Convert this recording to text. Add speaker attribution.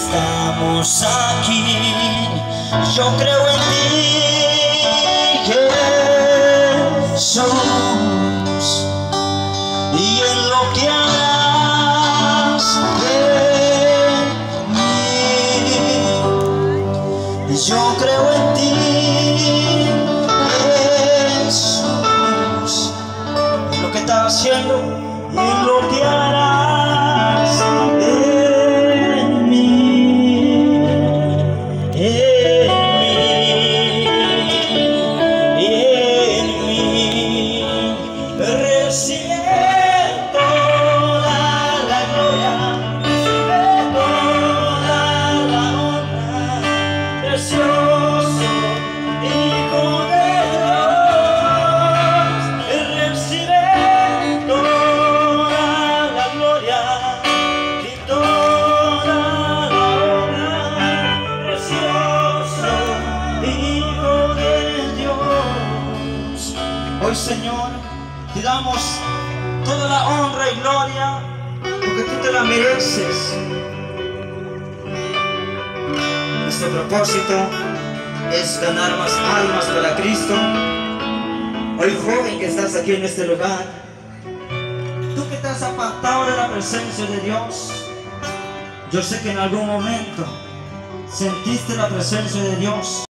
Speaker 1: estamos aquí. Yo creo en ti, Jesús, y en lo que harás de mí. Yo creo en ti, Jesús, en lo que estás haciendo y en lo que harás en mí, en mí. Recibe toda la gloria, recibe toda la honra, precioso Hijo de Dios. Recibe toda la gloria y toda la honra, precioso Hijo de Dios. Hoy, Señor, te damos toda la honra y gloria porque tú te la mereces. Nuestro propósito es ganar más almas para Cristo. Hoy, joven que estás aquí en este lugar, tú que estás apartado de la presencia de Dios, yo sé que en algún momento sentiste la presencia de Dios.